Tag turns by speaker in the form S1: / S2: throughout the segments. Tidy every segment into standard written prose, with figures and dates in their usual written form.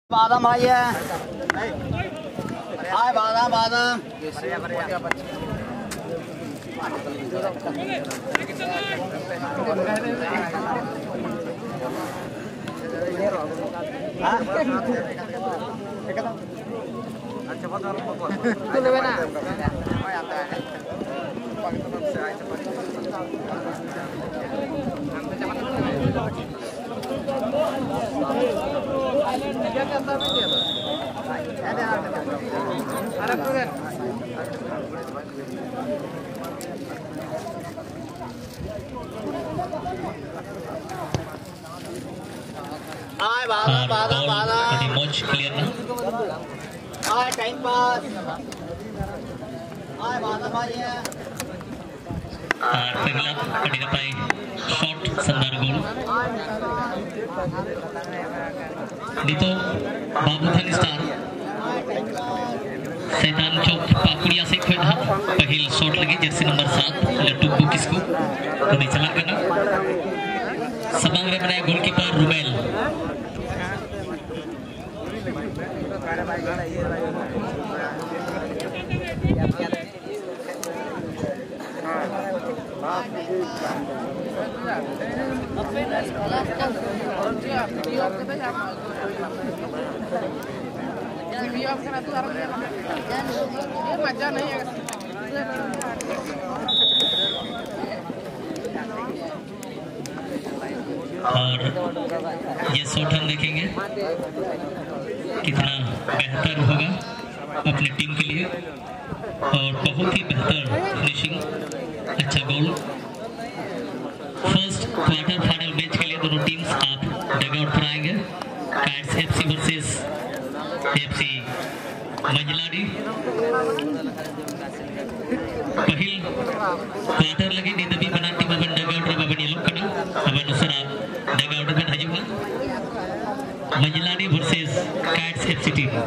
S1: बादाम भाई है हाय बादाम बादाम अच्छा हाय बादाम बादाम बादाम
S2: मौज क्लियर ना
S1: हाय टाइम पास हाय बादाम भाई है
S2: पहला कड़ी पाई शॉट संदर गोल दीतो बाबू थान स्टार सैतान चौक पाकुड़िया से खोई ना पहल शॉट लगी जर्सी नंबर 7 लट्टू बुकिस को उन्हें चला करना सबंग रे बनाया गोलकीपर रुबेल और ये शॉट हम देखेंगे कितना बेहतर होगा अपनी टीम के लिए और बहुत ही बेहतर फिनिशिंग अच्छा goal first quarter final match के लिए दोनों टीम्स आप डगआउट पर आएंगे Cats FC versus FC Manjladi पहिल क्वार्टर लगे निदबी बना टीम अपन डगआउट रे बाबन ये लोग कना अपन दूसरा डगआउट में हजूगा Manjladi versus Cats FC team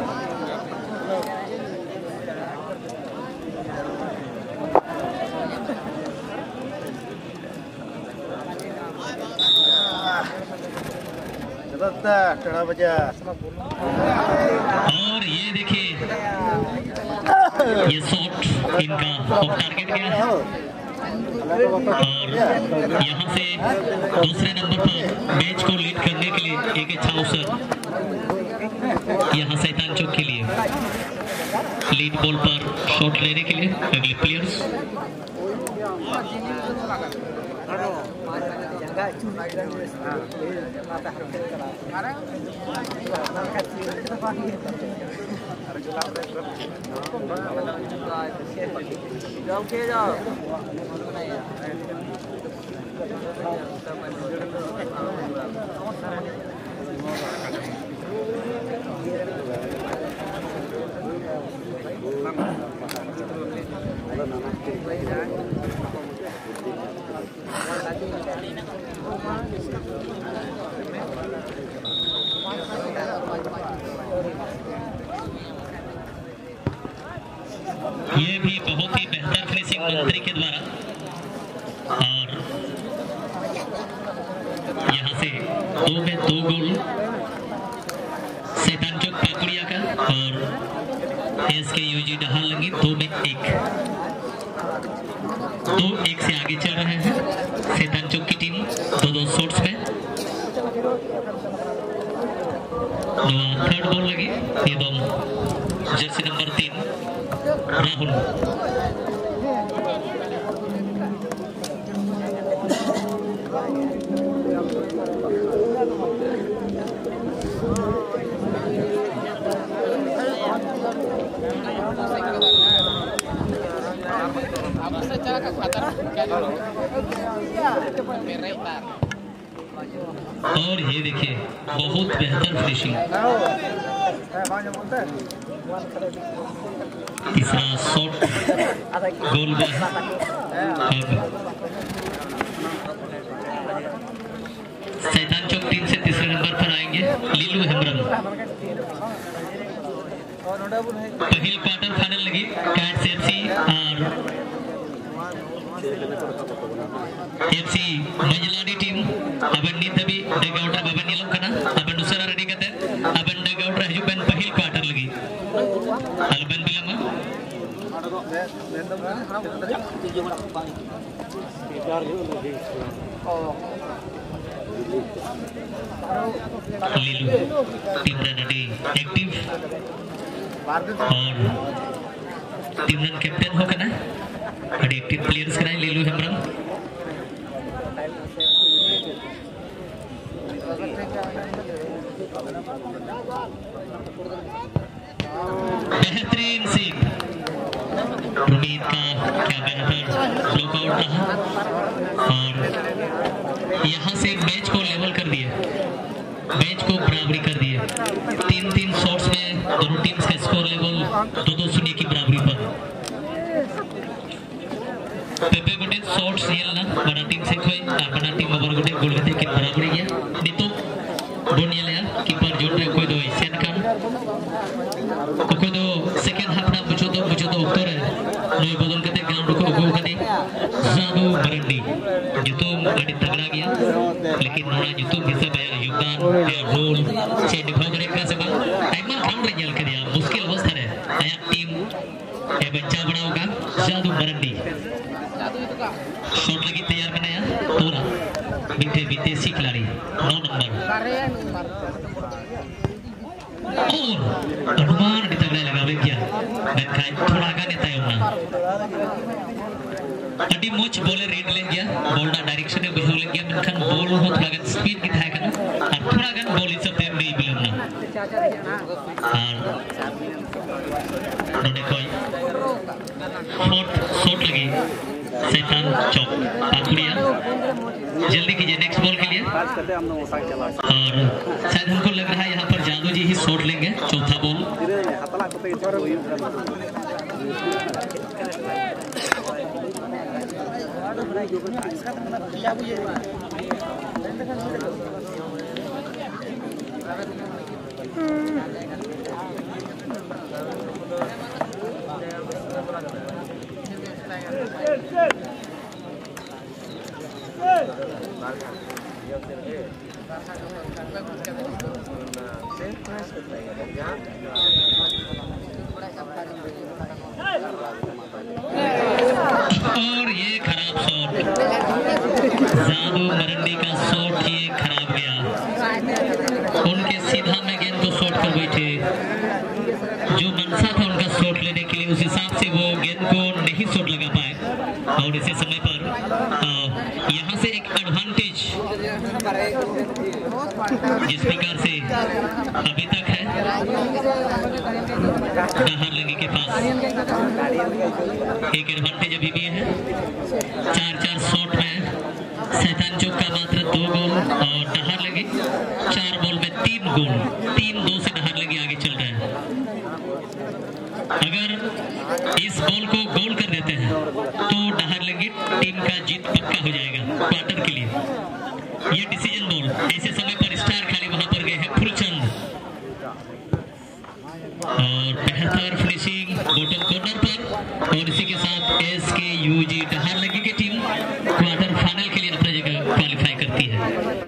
S2: और ये देखिए ये शॉट इनका ऑफ टारगेट गया है और यहाँ से दूसरे नंबर पर मैच को लीड करने के लिए एक अच्छा अवसर यहाँ सैतान चौक के लिए लीड बॉल पर शॉट लेने के लिए अगले प्लेयर्स ये भी बहुत ही बेहतर फिनिशिंग मंत्री के द्वारा और यहाँ से 2 में 2 गोल सैतान चौक पाकुड़िया का और एसके यूजी डहाल लगी 2 में 1 2-1 से आगे चल रहे हैं सैतान चौक की टीम 2-2 शॉट्स में थर्ड बॉल लगी ये जर्सी नंबर 3 राहुल और ये देखिए बहुत बेहतर फिनिशिंग तीसरा शॉट गोल में सैतान चौक टीम से तीसरे नंबर पर आएंगे लीलू हेम्ब्रम पहली क्वार्टर फाइनल लगी कैट्स एफसी और एफसी मंजलाडी टीम अब निदबी डगआउट अब निलम कना अब दूसरा रेडी करते अब डगआउट लीलू टीम रन अभी एक्टिव और टीम रन कैप्टन हो करना अभी एक्टिव प्लेयर्स कराए लीलू हेम्ब्रम बेहतरीन सीन उम्मीद का क्या बेहतर ब्लॉकआउट रहा और यहाँ से मैच को लेवल कर दिए मैच को बराबरी कर दिए 3-3 शॉट्स में दोनों टीम्स का स्कोर लेवल 2-2 की बराबरी पर पेपे गुटे शॉट्स येलना बना टीम से कोई बना टीम ओवर गुटे गोल गते कि बराबरी गया नितो बोन येलया कीपर जोन रे कोई दो एशियन कान कोई दो सेकंड हाफ ना बुझो तो उत्तर है नई बदल गते ग्राउंड को गो कदी जादू मरंडी जितो गाड़ी तगड़ा गया लेकिन नोरा जितो bisa bayar योगदान या रोल से निभाव करे का सब टाइम ग्राउंड रे जेल कर दिया मुश्किल अवस्था है आया टीम ए बच्चा बनाओगा जादू मरंडी शॉट लगी तैयार बनाया तोरा बीते विदेशी खिलाड़ी 9 नंबर और अनुमान di tagla लगावे क्या dan kai थोड़ा आगे नेता योना अडी मोच बॉलर रेड ले गया बॉल ना डायरेक्शन में बुझो ले गया मनखन बॉल हो थोड़ा गन स्पीड की था करना और थोड़ा गन बॉल इस सब नहीं बिलमना और नोने कोई फोर्थ शॉट लगी शैतान चौक पाकुड़िया जल्दी कीजिए नेक्स्ट बॉल के लिए और शायद हमको लग रहा है यहाँ पर जादू जी ही शॉट लेंगे चौथा बॉल और ये खराब शॉट जादू मरंडी का शॉट ये खराब गया उनके सीधा में गेंद को शॉट कर बैठे जो मनसा था उनका शॉट लेने के लिए उस हिसाब से वो गेंद को नहीं शॉट लगा पाए और इसी समय पर यहाँ से एक एडवांटेज जिस प्रकार से अभी तक है नाहरलगी के पास एक एडवांटेज अभी भी है 4-4 शॉट में शैतान चौक का मात्र 2 गोल और नाहरलगी 4 बॉल में 3 गोल 3-2 से नाहरलगी आगे चल रहा है अगर इस बॉल को गोल कर देते हैं तो नाहरलगी टीम का जीत पक्का हो जाएगा क्वार्टर के लिए ये डिसीजन बॉल ऐसे समय पर स्टार खाली वहां पर गए हैं फुलचंद और बेहतर फिनिशिंग बॉटम कॉर्नर पर और इसी के साथ SKUG नाहरलगी की टीम क्वार्टर फाइनल के लिए अपनी जगह क्वालिफाई करती है।